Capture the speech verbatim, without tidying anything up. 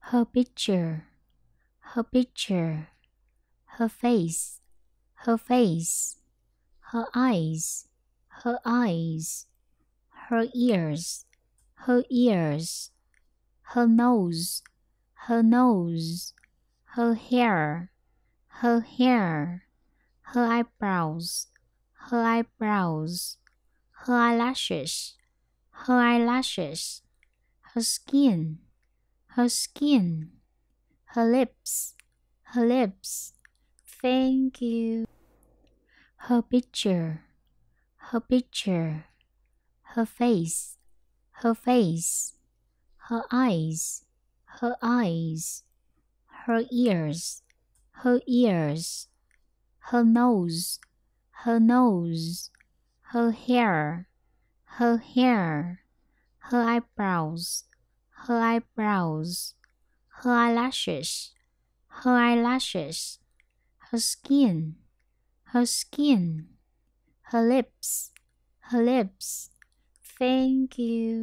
her picture, her picture, her face, her face, her eyes, her eyes, her ears, her ears, her nose, her nose, her hair, her hair, her eyebrows, her eyebrows, her eyelashes, her eyelashes, her skin, her skin, her lips, her lips. Thank you. Her picture, her picture, her face, her face, her eyes, her eyes, her ears, her ears, her nose, her nose, her hair, her hair, her eyebrows, her eyebrows, her eyelashes, her eyelashes, her skin, her skin, her lips, her lips. Thank you.